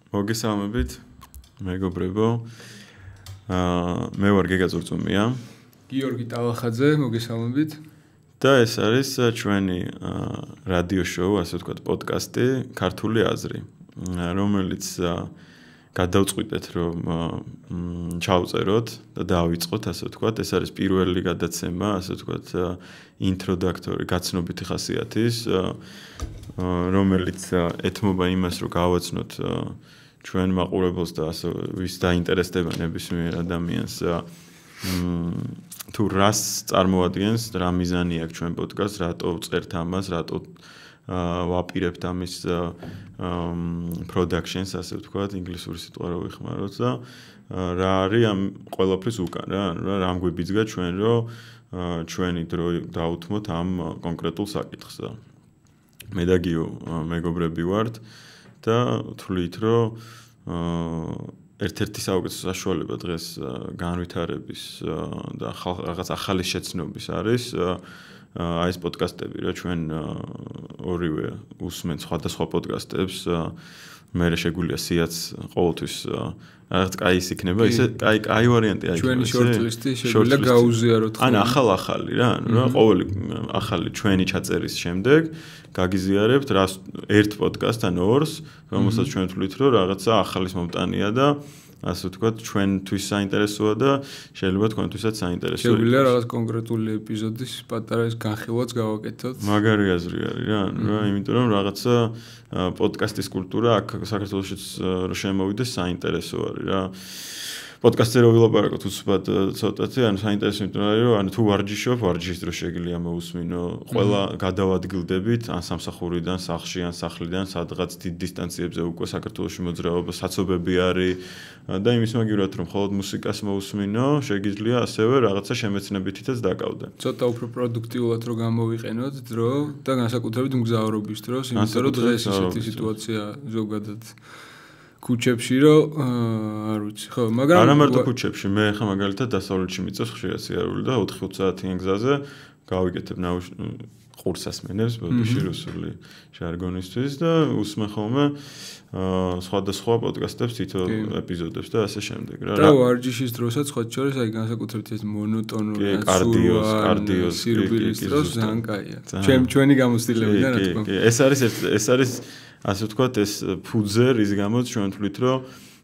მოგესალმებით, მეგობრებო. მე ვარ გეგა ზურწუმია. გიორგი ტალახაძე, მოგესალმებით. და ეს არის ჩვენი რადიო შოუ, ასე ვთქვათ, პოდკასტი ქართული აზრი, რომელიც გადავწყვიტეთ, რომ ჩავწეროთ და დავიწყოთ, ასე ვთქვათ, ეს არის პირველი გადაცემა, ასე ვთქვათ, ინტროდაქტორი, გაცნობითი ხასიათის, რომელიც ეთმობა იმას, რომ გავაცნოთ ჩვენ მაყურებელს და ასე ვის დაინტერესდება ნებისმიერ ადამიანს თუ რას წარმოადგენს, რა მიზანი აქვს ჩვენ პოდკასტს, რატო წერთ ამას, რატო ვაპირებთ ამის productions, ასე ვთქვათ, ინგლისური სიტყვა რო ვიხმაროთ და რა არის ამ ყველაფრის უკან, რა გვიბიძგა ჩვენ, რომ ჩვენი დრო დაუთმოთ ამ კონკრეტულ საკითხს. მე და გიო მეგობრები ვართ და თვლით, რომ ერთ-ერთი საუკეთესო საშუალება დღეს განვითარების და რაღაც ახალი შეცნობის არის აი ეს პოდკასტები, რა ჩვენ ორივე უსმენთ სხვადასხვა პოდკასტებს, მე შეგვიძლია სიაც ყოველთვის რაღაც კაის იქნება, ისე კაი ვარიანტია იქნება. ჩვენი შორტლისტი შეგვიძლია გაუზიაროთ. ან ახალი რა ყოველი ახალი ჩვენი ჩაწერის შემდეგ გაგიზიარებთ რას ერთ პოდკასტს ან ორს, რომელსაც ჩვენ თვლით, რომ რაღაცა ახალის მომტანია და ასე ვთქვათ, ჩვენთვის საინტერესოა და შეიძლება თქვენთვისაც საინტერესო იყოს. შეგვიძლია რაღაც კონკრეტული ეპიზოდის პატარა ის განხილვაც გავაკეთოთ. მაგარი აზრი არის რა, იმიტომ რომ რაღაცა პოდკასტის კულტურა აქ საქართველოშიც შემოვიდეს საინტერესო არის რა. პოდკასტზე რო ვილაპარაკოთ უცბად ცოტათი, ანუ საინტერესო იმიტომ არის, რომ ანუ თუ ვარჯიშობ, ვარჯიშის დროს შეგიძლია მოусმინო, ყველა გადავადგილდებით, ან სამსახურიდან, სახლში, ან სახლიდან, სადღაც დიდ დისტანციებზე უკვე საქართველოში მოძრაობა, საცობები არის და იმის მაგივრად, რომ მხოლოდ მუსიკას მოусმინო, შეგიძლია ასევე რაღაცა შემეცნებითაც დაკავდე. ცოტა უფრო პროდუქტიულად რო გამოვიყენოთ დრო და განსაკუთრებით მგზავრობის დროს, იმიტომ რომ დღეს ისეთი სიტუაცია ზოგადად ქუჩებში რომ არ ვიცი ხო მაგრამ არა მარტო ქუჩებში მე ხა მაგალითად დასავლეთში მიწევს ხშირად სიარული და 4-5 საათიან გზაზე გავიკეთებ ყურსასმენებს ბოდიში რუსული ჟარგონისთვის და უსმენ ხოლმე სხვადასხვა პოდკასტებს თითო ეპიზოდებს და ასე შემდეგ რა და ვარჯიშის დროსაც სხვა შორის აი განსაკუთრებით ეს მონოტონური კარდიოს სირბილის დროს ძალიან კაია ჩვენი გამოცდილებიდან რა თქმა უნდა ეს არის ასე ვთქვათ, ეს ფუძე რის გამოც ჩვენ თვლით, რომ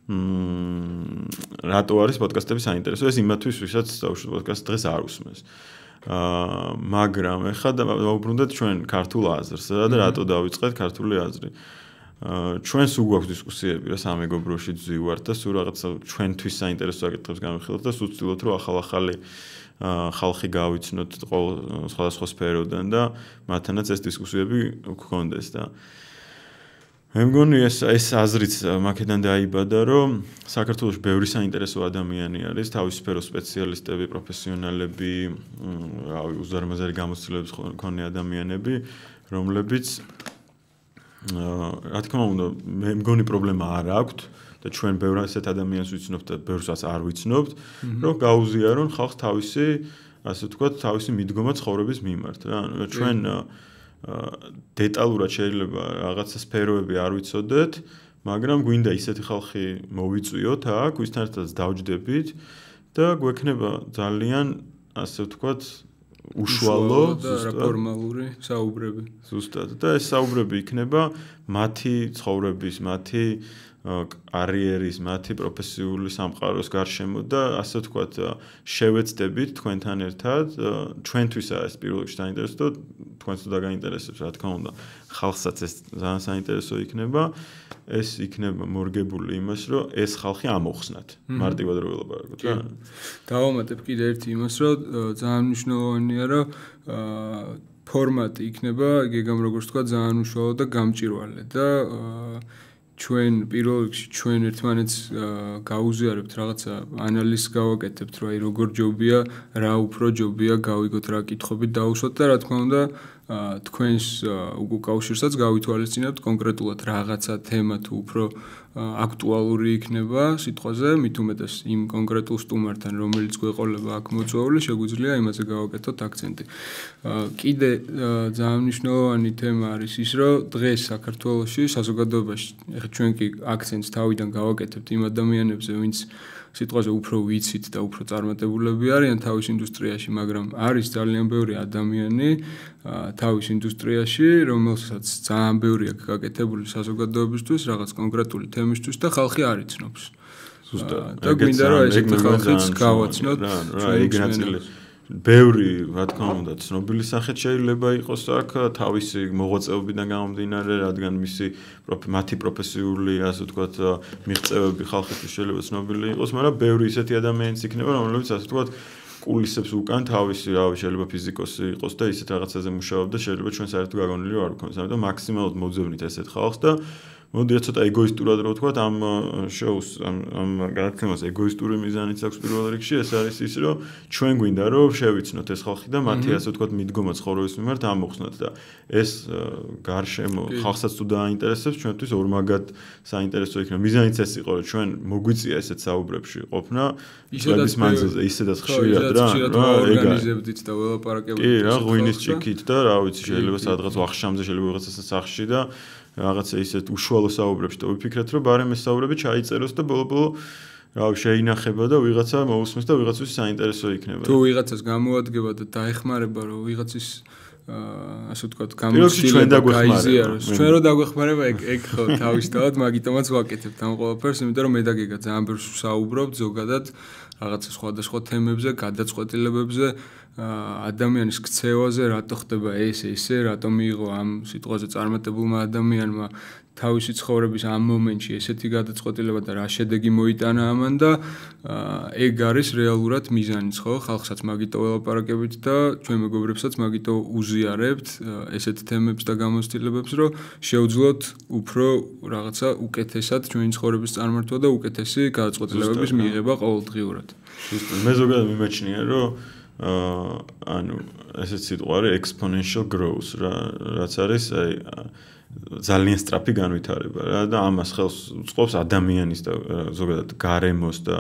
რატო არის პოდკასტები საინტერესო, ეს იმათთვის, ვისაც დაუშვათ პოდკასტს დღეს არ უსმენს. მაგრამ ეხლა დავუბრუნდეთ ჩვენ ქართულ აზრს და რატო დავიწყეთ ქართული აზრი. ჩვენ სულ გვაქვს დისკუსიები, რა სამეგობროში ვზივართ და სულ რაღაცა ჩვენთვის საინტერესო საკითხებს განვიხილოთ და სულ ვცდილობთ, რომ ახალი ხალხი გავიცნოთ სხვადასხვა სფეროდან და მათთანაც ეს დისკუსიები გქონდეს და მე მგონი ეს აზრიც მაქედან დაიბადა, რომ საქართველოში ბევრი საინტერესო ადამიანი არის, თავის სფეროს სპეციალისტები, პროფესიონალები, რავი, უზარმაზარი გამოცდილების მქონე ადამიანები, რომლებიც რა თქმა უნდა, მე მგონი პრობლემა არ აქვთ და ჩვენ ბევრ ასეთ ადამიანს ვიცნობთ და ბევრსაც არ ვიცნობთ, რომ გაუზიარონ ხალხს თავისი, ასე ვთქვათ, თავისი მიდგომა ცხოვრების მიმართ რა. ანუ ჩვენ დეტალურად შეიძლება რაღაცა სფეროები არ ვიცოდეთ, მაგრამ გვინდა ისეთი ხალხი მოვიწვიოთ აქ, ვისთან ერთად დავჯდებით და გვექნება ძალიან, ასე ვთქვათ, უშუალო და ფორმალური საუბრები. ზუსტად და ეს საუბრები იქნება მათი ცხოვრების, მათი კარიერის, მათი პროფესიული სამყაროს გარშემო და ასე ვთქვათ, შევეცდებით თქვენთან ერთად, ჩვენთვისაა ეს პირველ რიგში საინტერესო და თქვენც თუ დაგაინტერესებს, რა თქმა უნდა, ხალხსაც ეს ძალიან საინტერესო იქნება. ეს იქნება მორგებული იმას, რომ ეს ხალხი ამოხსნათ. მარტივად რო ველაპარაკოთ, რა. დავამატებ კიდე ერთი იმას, რომ ძალიან მნიშვნელოვანია, რომ ფორმატი იქნება, გეგამ როგორც თქვა, ძალიან უშუალო და გამჭირვალე და ჩვენ პირველ რიგში ჩვენ ერთმანეთს გავუზიარებთ რაღაცა ანალიზს გავაკეთებთ, რომ აი როგორ ჯობია, რა უფრო ჯობია გავიგოთ, რა კითხვებით დავუშვათ და რა თქმა უნდა თქვენს უკავშირსაც გავითვალისწინებთ კონკრეტულად რაღაცა თემა თუ უფრო აქტუალური იქნება სიტყვაზე, მით უმეტეს იმ კონკრეტულ სტუმართან, რომელიც გვეყოლება აქ მოწვეული, შეგვიძლია იმაზე გავაკეთოთ აქცენტი. კიდე ძალიან მნიშვნელოვანი თემა არის ის, რომ დღეს საქართველოში საზოგადოებაში ეხლა ჩვენ კი აქცენტს თავიდან გავაკეთებთ იმ ადამიანებზე, ვინც სიტყვაზე უფრო ვიცით და უფრო წარმატებულები არიან თავის ინდუსტრიაში, მაგრამ არის ძალიან ბევრი ადამიანი თავის ინდუსტრიაში, რომელსაც ძალიან ბევრი აქვს გაკეთებული საზოგადოებისთვის, რაღაც კონკრეტული თემისთვის და ხალხი არ იცნობს. ზუსტად. და გვინდა რომ ესეთი ხალხიც გავაცნოთ. ბევრი, რა თქმა უნდა, ცნობილი სახით შეიძლება იყოს აქ თავისი მოღვაწეობიდან გამომდინარე, რადგან მათი პროფესიული, ასე ვთქვათ, მიღწევები ხალხისთვის შეიძლება ცნობილი იყოს, მაგრამ ბევრი ისეთი ადამიანიც იქნება, რომლებიც ასე ვთქვათ, კულისებს უკან თავისი, შეიძლება ფიზიკოსი იყოს და ისეთ რაღაცაზე მუშაობდა, შეიძლება ჩვენ საერთოდ გაგონილი არ ვქონდეს, ამიტომ მაქსიმალურად მოძებნით ესეთ ხალხს და მოდი ცოტა ეგოისტურად რო ვთქვათ, ამ შოუს, ამ განათლებას ეგოისტური მიზანიც აქვს პირველ რიგში, ეს არის ის, რომ ჩვენ გვინდა რომ შევიცნოთ ეს ხალხი და მათი ასე ვთქვათ მიდგომა ცხოვრების მიმართ ამოხსნათ და ეს გარშემო ხალხსაც თუ დააინტერესებს, ჩვენთვის ორმაგად საინტერესო იქნება. მიზანიც ეს იყო, რომ ჩვენ მოგვიწია ესეთ საუბრებში ყოფნა, ისედაც მანძილზე, ისედაც ხშირად რა ორგანიზებდით და ველაპარაკებდით. კი, რა ღვინის ჭიქით და რა ვიცი, შეიძლება სადღაც ვახშამზე, შეიძლება ვიღაცას სახში და რაღაცა ისეთ უშუალო საუბრებში და ვიფიქრეთ, რომ ბარემ ეს საუბრები ჩაიწეროს და ბოლო-ბოლო შეინახება და ვიღაცა მოусმეს და ვიღაცის საინტერესო იქნება. თუ ვიღაცას გამოადგება და დაეხმარება, რომ ვიღაცის ასე ვთქვათ, გამოცდილება გაიზიაროს. ჩვენ რო დაგვეხმარება, ეგ ხო თავისთავად მაგიტომაც ვაკეთებთ ამ ყველაფერს, იმიტომ რომ მე და გეგა ძალიან ბევრს ვსაუბრობთ ზოგადად რაღაცა სხვადასხვა თემებზე, გადაწყვეტილებებზე, ადამიანის ქცევაზე, რატო ხდება ესე, რატო მიიღო ამ სიტყვაზე წარმატებულმა ადამიანმა თავისი ცხოვრების ამ მომენტში ესეთი გადაწყვეტილება და რა შედეგი მოიტანა ამან და ეგ არის რეალურად მიზანიც, ხო? ხალხსაც მაგიტო ველაპარაკებით და ჩვენ მეგობრებსაც მაგიტო უზიარებთ ესეთ თემებს და გამოცდილებებს, რომ შევძლოთ უფრო რაღაცა უკეთესად ჩვენი ცხოვრების წარმართვა და უკეთესი გადაწყვეტილებების მიღება ყოველდღიურად. მე ზოგადად მიმაჩნია, რომ ანუ ესეც სიტყვა არის exponential growth, რაც არის ძალიან სწრაფი განვითარება რა და ამას ხელს უწყობს ადამიანის და ზოგადად გარემოს და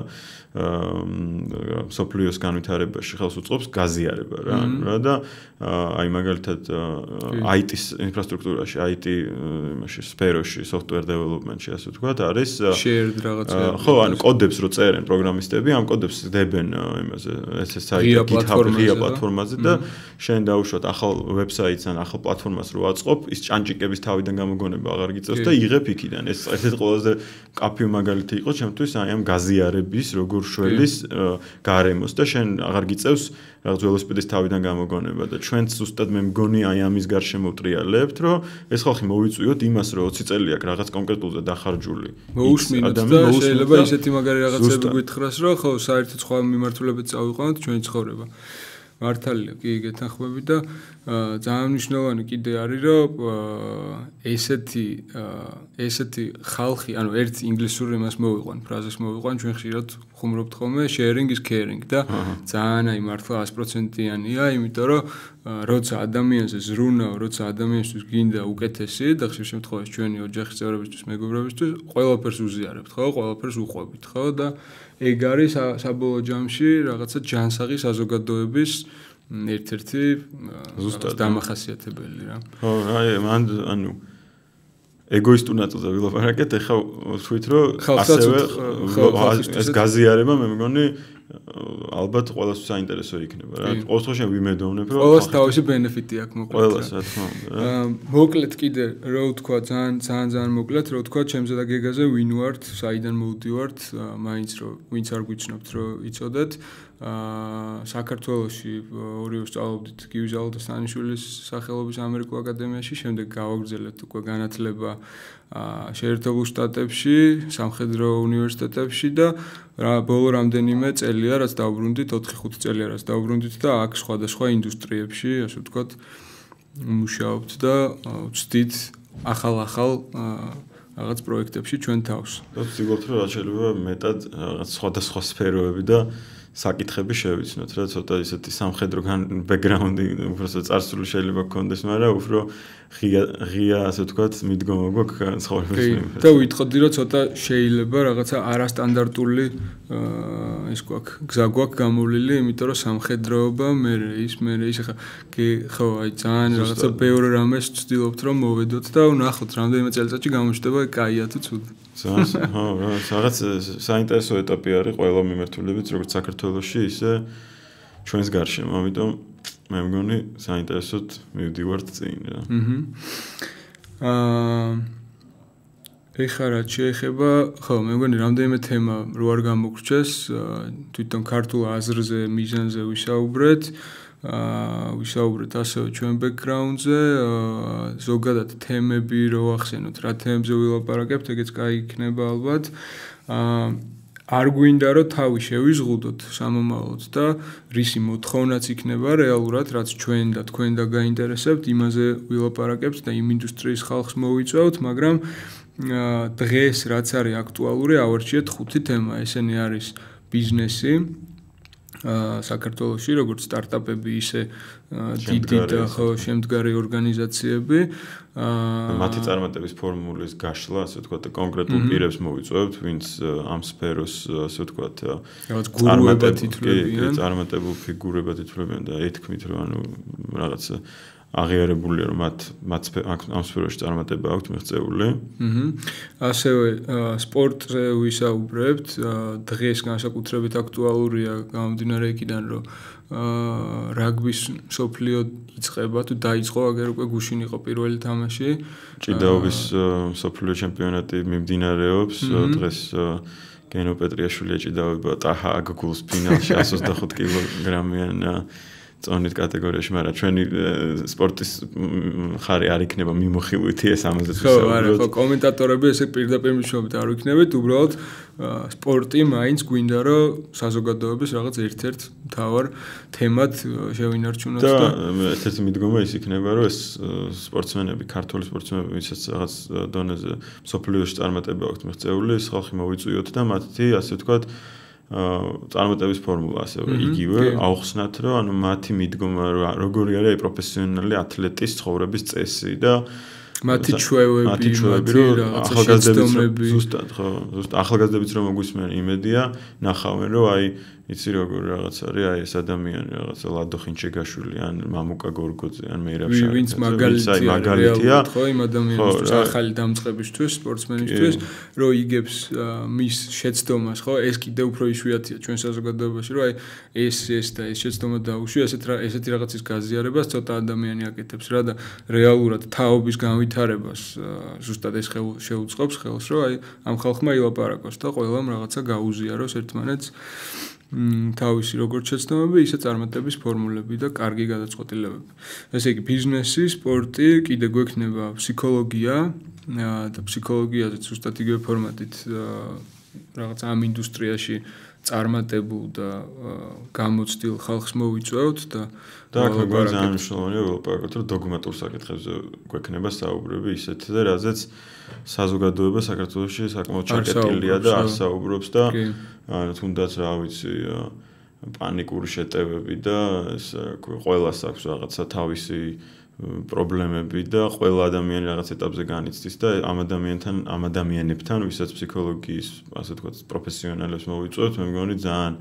სოფლიოს განვითარებაში ხელს უწყობს გაზიარება რა და აი მაგალითად IT-ის ინფრასტრუქტურაში, IT იმაში სფეროში, software development-ში ასე ვთქვათ, არის shared რაღაცა. ხო, ანუ კოდებს რო წერენ პროგრამისტები, ამ კოდებს დებენ იმაზე, ეს საიტი GitHub-ია პლატფორმაზე და შენ დაუშვათ ახალ ვებსაიტს ან ახალ პლატფორმას რო აწყობ, ის ჭანჭიკების თავიდან გამოგონება აღარ გიწევს და იღებ იქიდან. ეს ერთ-ერთი ყველაზე კაფე მაგალითი იყო ჩემთვის აი ამ გაზიარების როგორ შველის გარემოს და შენ აღარ გიწევს რაღაც ველოსიპედის თავიდან გამოგონება და ჩვენც ზუსტად მე მგონი აი ამის გარშემო ვტრიალებთ, რომ ეს ხალხი მოვიწვიოთ იმას, რომ 20 წელი აქვს რაღაც კონკრეტულზე დახარჯული. მოусმინოთ და შეიძლება ისეთი მაგარი რაღაცები გითხრას, რომ ხო საერთოდ სხვა მიმართულებებით წავიყვანოთ ჩვენი ცხოვრება. მართალია, კი გეთანხმები და ძალიან მნიშვნელოვანი კიდე არის, რომ ესეთი ხალხი, ანუ ერთ ინგლისურ იმას მოვიყვან, ფრაზას მოვიყვან, ჩვენ ხშირად ხუმრობთ ხოლმე sharing is caring და ძალიან აი მართლა 100%-იანია, იმიტომ რომ როცა ადამიანზე ზრუნავ, როცა ადამიანისთვის გინდა უკეთესი და ხშირ შემთხვევაში ჩვენი ოჯახის წევრებისთვის, მეგობრებისთვის, ყველაფერს უზიარებთ, ხო? ყველაფერს უყვებით, ხო? და ეგ არის საბოლოო ჯამში რაღაცა ჯანსაღი საზოგადოების ერთ-ერთი დამახასიათებელი რა. ხო, აი ანუ ეგოისტურ ნაწილზე ვილაპარაკეთ, ეხლა ვთქვით, რომ ასევე ეს გაზიარება მე მგონი ალბათ ყველას საინტერესო იქნება რა. ყოველ შემთხვევაში ვიმედოვნებ, რომ ყველას თავისი ბენეფიტი აქვს მოკლედ. ყველას რა თქმა უნდა. მოკლედ კიდე რო ვთქვა, ძალიან მოკლედ რო ვთქვა, ჩემზე და გეგაზე ვინ ვართ, საიდან მოვდივართ, მაინც რომ ვინც არ გვიცნობთ, რომ იცოდეთ. საქართველოში ორივე სწავლობდით გივის ალდოსტანიშვილის სახელობის ამერიკულ აკადემიაში, შემდეგ გავაგრძელეთ უკვე განათლება შეერთებულ შტატებში, სამხედრო უნივერსიტეტებში და ბოლო რამდენიმე წელია, რაც დავბრუნდით, 4-5 წელია, რაც დავბრუნდით და აქ სხვადასხვა ინდუსტრიებში, ასე ვთქვათ, მუშაობთ და ვწდით ახალ რაღაც პროექტებში ჩვენ თავს. და ვცდილობთ, რომ რაც შეიძლება მეტად რაღაც სხვადასხვა სფეროები და საკითხები შევიცნოთ, რა ცოტა ისეთი სამხედრო ბექგრაუნდი, უბრალოდ წარსული შეიძლება გქონდეს, მაგრამ უფრო ღია, ასე ვთქვათ, მიდგომა გვაქვს ცხოვრების მიმართ. და ვიტყოდი, რომ ცოტა შეიძლება რაღაცა არასტანდარტული ის გვაქვს, გზა გვაქვს გამოვლილი, იმიტომ რომ სამხედროობა, მე ის ხა ხო, აი ძალიან რაღაცა ბევრი რამეს ვცდილობთ რომ მოვედოთ და ვნახოთ რამდენიმე წელიწადში გამოჩნდება კაია თუ ცუდი. ხო, რაღაც საინტერესო ეტაპი არის ყველა მიმართულებით, როგორც საქართველოში, ისე ჩვენს გარშემო, ამიტომ მე მგონი საინტერესოდ მივდივართ წინ რა. ეხლა რაც შეეხება, ხო, მე მგონი რამდენიმე თემა რო არ გამოგრჩეს, თვითონ ქართულ აზრზე, მიზანზე ვისაუბრეთ. ვისაუბრეთ ასევე ჩვენ ბექგრაუნდზე, ზოგადად თემები რო ახსენოთ, რა თემებზე ვილაპარაკებთ, ეგეც კაი იქნება ალბათ. არ გვინდა რომ თავი შევიზღუდოთ სამომავლოდ და რისი მოთხოვნაც იქნება რეალურად, რაც ჩვენ და თქვენ და გაინტერესებთ, იმაზე ვილაპარაკებთ და იმ ინდუსტრიის ხალხს მოვიწვევთ, მაგრამ დღეს რაც არის აქტუალური, ავარჩიეთ 5 თემა. ესენი არის ბიზნესი საქართველოში, როგორც სტარტაპები, ისე დიდი და შემდგარი ორგანიზაციები. მათი წარმატების ფორმულის გაშლა, ასე ვთქვათ, კონკრეტულ პირებს მოვიწვევთ, ვინც ამ სფეროს, ასე ვთქვათ, რაღაც გურუებად ითვლებიან. წარმატებულ ფიგურებად ითვლებიან და ეთქმით, რომ ანუ რაღაც აღიარებულია, რომ მათ ამ სფეროში წარმატება აქვთ მიღწეული. ასევე სპორტზე ვისაუბრებთ, დღეს განსაკუთრებით აქტუალურია გამომდინარე იქიდან, რომ რაგბის მსოფლიო იწყება თუ დაიწყო, აგერ უკვე გუშინ იყო პირველი თამაში. ჭიდაობის მსოფლიო ჩემპიონატი მიმდინარეობს, დღეს გენო პეტრიაშვილი ეჭიდაობა ტაჰა აგგულს ფინალში 125 კილოგრამიან წონით კატეგორიაში, მაგრამ ჩვენი სპორტის ხარი არ იქნება მიმოხილვითი ეს ამაზე ვისაუბროთ. ხო, არა, ხო, კომენტატორები ესე პირდაპირ მნიშვნელობით არ იქნებით, უბრალოდ სპორტი მაინც გვინდა რომ საზოგადოების რაღაც ერთ-ერთ მთავარ თემად შევინარჩუნოთ და ერთ-ერთი მიდგომა ის იქნება, რომ ეს სპორტსმენები, ქართული სპორტსმენები, ვისაც რაღაც დონეზე მსოფლიოში წარმატება აქვთ მიღწეული, ეს ხალხი მოვიწვიოთ და მათი, ასე ვთქვათ, წარმატების ფორმულა ასევე იგივე აუხსნათ, რომ ანუ მათი მიდგომა როგორი არის პროფესიონალი ათლეტის ცხოვრების წესი და მათი ჩვევები, ახალგაზრდები ზუსტად ახალგაზრდებიც რომ მოგვისმენ იმედია, ნახავენ რომ აი იცი როგორ რაღაც არის, აი ეს ადამიანი რაღაცა ლადო ხინჩეგაშვილი ან მამუკა გორგოძე ან მეირაბ ვინც მაგალითია, ხო, იმ ადამიანისთვის, ახალი დამწყებისთვის, სპორტსმენისთვის, რომ იგებს მის შეცდომას, ხო, ეს კიდევ უფრო იშვიათია ჩვენ საზოგადოებაში, რომ აი ეს და ეს შეცდომა დაუშვი, ესეთი რაღაცის გაზიარებას ცოტა ადამიანი აკეთებს რა და რეალურად თაობის განვითარებას ზუსტად ეს შეუწყობს ხელს, რომ აი ამ ხალხმა ილაპარაკოს და ყველამ რაღაცა გაუზიაროს ერთმანეთს თავისი როგორც შეცდომები, ისე წარმატების ფორმულები და კარგი გადაწყვეტილებები. ესე იგი, ბიზნესი, სპორტი, კიდე გვექნება ფსიქოლოგია და ფსიქოლოგიაზე ზუსტად იგივე ფორმატით რაღაც ამ ინდუსტრიაში წარმატებულ და გამოცდილ ხალხს მოვიწვევთ და აქ გვაქვს ძალიან მნიშვნელოვანია ვილაპარაკოთ, რომ დოგმატურ საკითხებზე გვექნება საუბრები ისეთ და რაზეც საზოგადოება საქართველოში საკმაოდ ჩაკეტილია და არ საუბრობს და თუნდაც რა ვიცი პანიკური შეტევები და ეს ყველას აქვს რაღაცა თავისი პრობლემები და ყველა ადამიანი რაღაც ეტაპზე განიცდის და ამ ადამიანებთან ვისაც ფსიქოლოგიის ასე ვთქვათ პროფესიონალებს მოვიწვევთ, მე მგონი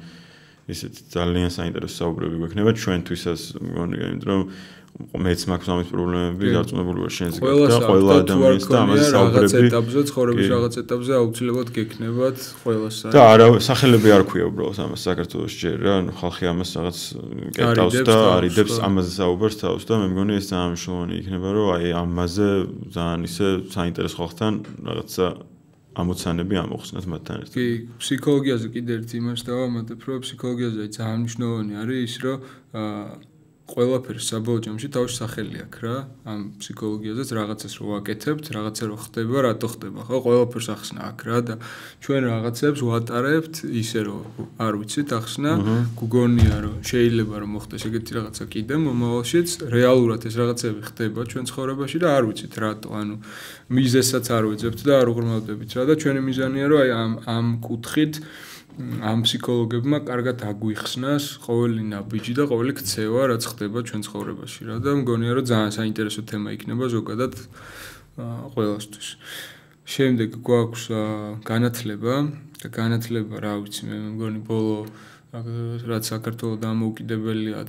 ძალიან საინტერესო საუბრები გვექნება ჩვენთვისაც, მგონი, იმიტომ რომ მეც მაქვს ამის პრობლემები, დარწმუნებული ვარ შენს და ყველა ადამიანს და ამაზე საუბრები რაღაც ეტაპზე, ცხოვრების რაღაც ეტაპზე აუცილებლად გექნებათ ყველას. და არა, სახელები არ ქვია უბრალოდ ამას საქართველოში ჯერ რა, ანუ ხალხი ამას რაღაც კეთავს და არიდებს ამაზე საუბარს თავს და მე მგონი ეს ძალიან მნიშვნელოვანი იქნება, რომ აი ამაზე ძალიან ისე საინტერესო ხალხთან რაღაცა ამოცანები ამოხსნათ მათთან ერთად. კი, ფსიქოლოგიაზე კიდე ერთ იმას დავამატებ, რომ ფსიქოლოგიაზე ძალიან მნიშვნელოვანი არის ის, რომ ყველაფერს საბოლოო ჯამში თავის სახელი აქვს რა, ამ ფსიქოლოგიაზეც რაღაცას რო ვაკეთებთ, რაღაცა რო ხდება, რატო ხდება, ხო, ყველაფერს ახსნა აქვს რა და ჩვენ რაღაცებს ვატარებთ ისე რომ არ ვიცით ახსნა, გგონია რომ შეიძლება რომ მოხდეს ეგეთი რაღაცა კიდე მომავალშიც, რეალურად ეს რაღაცები ხდება ჩვენ ცხოვრებაში და არ ვიცით რატო, ანუ მიზეზსაც არ ვეძებთ და არ უღრმავდებით რა და ჩვენი მიზანია რომ აი ამ კუთხით ამ ფსიქოლოგებმა კარგად აგვიხსნას ყოველი ნაბიჯი და ყოველი ქცევა, რაც ხდება ჩვენ ცხოვრებაში რა და მგონია რომ ძალიან საინტერესო თემა იქნება ზოგადად ყველასთვის. შემდეგ გვაქვს განათლება და განათლება რა ვიცი მე მგონი ბოლო რაც საქართველოს დამოუკიდებელია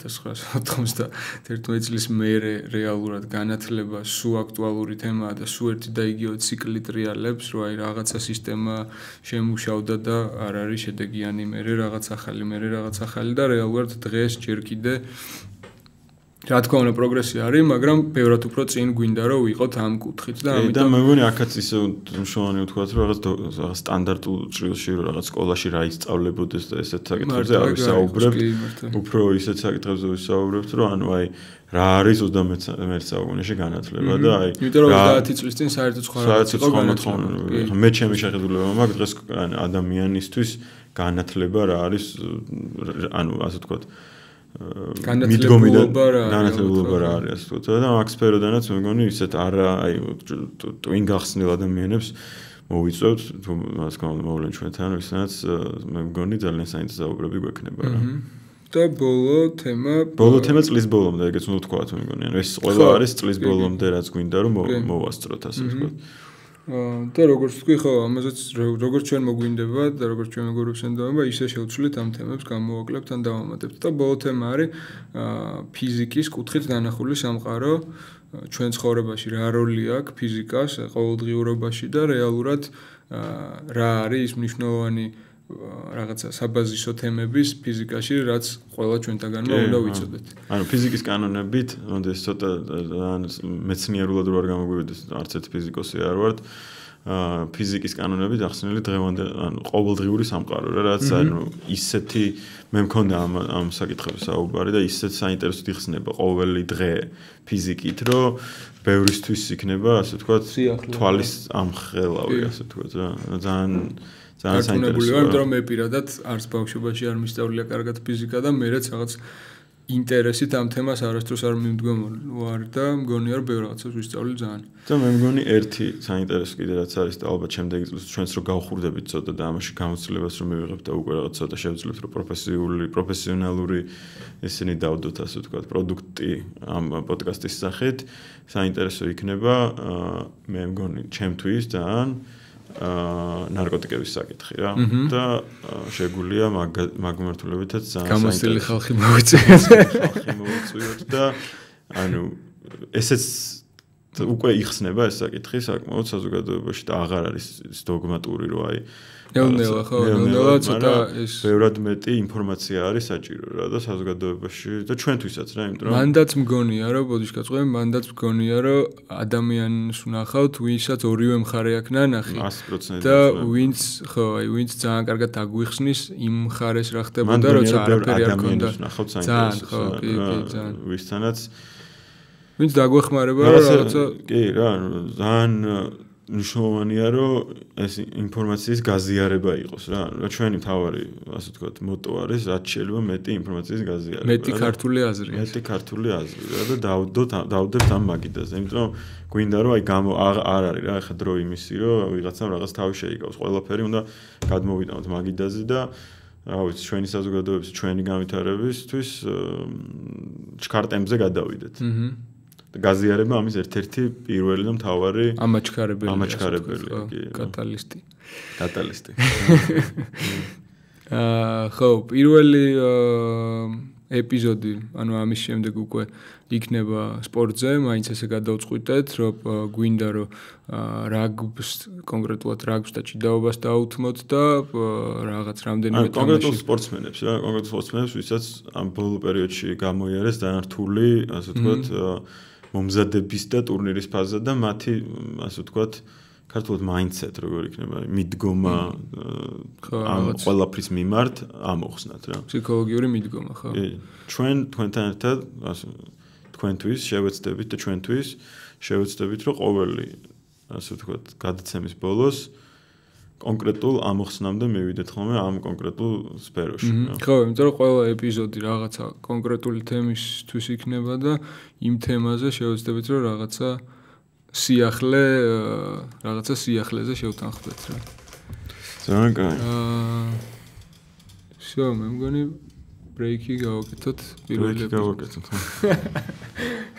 1991 წლის მერე რეალურად განათლება სულ აქტუალური თემაა და სულ ერთი და იგივე ციკლი ტრიალებს, რომ აი რაღაცა სისტემა შემუშავდა და არ არის შედეგიანი, მერე რაღაც ახალი და რეალურად დღეს ჯერ კიდე რა თქმა უნდა პროგრესი არის, მაგრამ ბევრად უფრო წინ გვინდა რომ ვიყოთ ამ კუთხით და ამიტომ და მე მგონი აქაც ისე მნიშვნელოვანი ვთქვა რომ რაღაც სტანდარტულ ჭრილში რომ რაღაც სკოლაში რა ისწავლებოდეს და ესეთ საკითხებზე არ ვისაუბრებთ. უფრო ისეთ საკითხებზე ვისაუბრებთ, რომ ანუ აი რა არის 21 საუკუნეში განათლება და აი იმიტომ რომ 30 წლის წინ საერთოდ სხვა რაღაც იყო განათლება. მე ჩემი შეხედულება მაქვს დღეს ადამიანისთვის განათლება რა არის ანუ ასე ვთქვათ განათლებულობა რა არის ასე ვთქვათ და მაგ სფეროდანაც მე მგონი ისეთ არა აი twin გახსნილ ადამიანებს მოვიწევთ თუ მას გამოვლენ ჩვენთან ვისაც მე მგონი ძალიან საინტერესო საუბრები გვექნება რა და ბოლო თემა წლის ბოლომდე ეგეც უნდა ვთქვათ მე მგონი ანუ ეს ყველა არის წლის ბოლომდე რაც გვინდა რომ მოვასწროთ ასე ვთქვათ და როგორც თქვი ხო ამაზეც როგორც ჩვენ მოგვინდება და როგორც ჩვენ მეგობრებს ენდობა ისე შევცვლით ამ თემებს გამოვაკლებთ ან დავამატებთ და ბოლო თემა არის ფიზიკის კუთხით დანახული სამყარო ჩვენ ცხოვრებაში რა როლი აქვს ფიზიკას ყოველდღიურობაში და რეალურად რა არის ის მნიშვნელოვანი რაღაცა საბაზისო თემების ფიზიკაში რაც ყველა ჩვენთაგანმა უნდა ვიცოდეთ. ანუ ფიზიკის კანონებით, როდეს ცოტა მეცნიერულად რო არ გამოგვივიდეს, არც ერთ ფიზიკოსი არ ვართ. ფიზიკის კანონებით ახსნილი დღევანდელ ანუ ყოველდღიური სამყარო რა რაც ანუ ისეთი მე მქონდა ამ საკითხების საუბარი და ისეთ საინტერესოდ იხსნება ყოველი დღე ფიზიკით რომ ბევრისთვის იქნება ასე ვთქვათ თვალის ამხელავი ასე ვთქვათ რა ძალიან საინტერესოა იმიტომ რომ მე პირადად არც ბავშვობაში არ მისწავლია კარგად ფიზიკა და მე რაც რაღაც ინტერესით ამ თემას არასდროს არ მიმდგომარ და მგონია რომ ბევრ რაღაცას ვისწავლი ძალიან. და მე მგონი ერთი საინტერესო კიდე რაც არის და ალბათ შემდეგი წელს ჩვენც რო გავხურდებით ცოტა და ამაში გამოცდილებას რომ მივიღებთ და უკვე რაღაც ცოტა შევძლებთ რომ პროფესიონალური ესენი დავდოთ ასე ვთქვათ პროდუქტი ამ პოდკასტის სახით საინტერესო იქნება მე მგონი ჩემთვის ძალიან ნარკოტიკების საკითხი რა და შეგვიძლია მაგ მიმართულებითაც გამოსილი ხალხი მოვიწვიოთ და ანუ ესეც უკვე იხსნება ეს საკითხი საკმაოდ საზოგადოებაში და აღარ არის დოგმატური რო აი ნელა ხო ნელა ცოტა ეს ბევრად მეტი ინფორმაცია არის საჭირო რა და საზოგადოებაში და ჩვენთვისაც რა იმიტომ რომ მანდაც მგონია რომ ბოდიშკაცყვე მანდაც მგონია რომ ადამიანს ვნახავთ ვისაც ორივე მხარე აქვს ნანახი 100% და ვინც ხო აი ვინც ძალიან კარგად აგვიხსნის იმ მხარეს რა ხდებოდა როცა არაფერი არ ქონდა ძალიან ხო კი ძალიან ვისთანაც ვინც დაგვეხმარება რაღაცა კი რა ძალიან მნიშვნელოვანია რომ ეს ინფორმაციის გაზიარება იყოს რა ჩვენი თავარი ასე ვთქვათ მოტო არის რაც შეიძლება მეტი ინფორმაციის გაზიარება მეტი ქართული აზრი რა და დავდებთ ამ მაგიდაზე იმიტომ რომ გვინდა რომ აი არ არის რა ხა დრო იმისი რომ ვიღაცამ რაღაც თავი შეიკავს ყველაფერი უნდა გადმოვიტანოთ მაგიდაზე და რა ვიცი ჩვენი საზოგადოების ჩვენი განვითარებისთვის ჩქარტემზე გადავიდეთ გაზიარება ამის ერთ-ერთი პირველი და მთავარი ამაჩქარებელი კატალისტი ხო პირველი ეპიზოდი ანუ ამის შემდეგ უკვე იქნება სპორტზე მაინც ესე გადავწყვიტეთ რომ გვინდა რომ რაგბს კონკრეტულად რაგბს და ჭიდაობას დაუთმოთ და რაღაც რამდენიმე კონკრეტულ სპორტსმენებს ვისაც ამ ბოლო პერიოდში გამოიარეს ძალიან რთული ასე ვთქვათ მომზადების და ტურნირის ფაზა და მათი ასე ვთქვათ ქართულად mindset როგორ იქნება მიდგომა ამ ყველაფრის მიმართ ამოხსნათ რა ფსიქოლოგიური მიდგომა ხო თქვენთან ერთად თქვენთვის შევეცდებით და ჩვენთვის შევეცდებით რომ ყოველი ასე ვთქვათ გადაცემის ბოლოს კონკრეტულ ამოხსნამდე მივიდეთ ხოლმე ამ კონკრეტულ სფეროში. ხო, იმიტომ რომ ყველა ეპიზოდი რაღაცა კონკრეტული თემისთვის იქნება და იმ თემაზე შევეცდებით რომ რაღაცა სიახლეზე შევთანხმდეთ რა. ძალიან კარგი. всё, მე მგონი ბრეიკი გავაკეთოთ პირველ ბრეიკი გავაკეთოთ.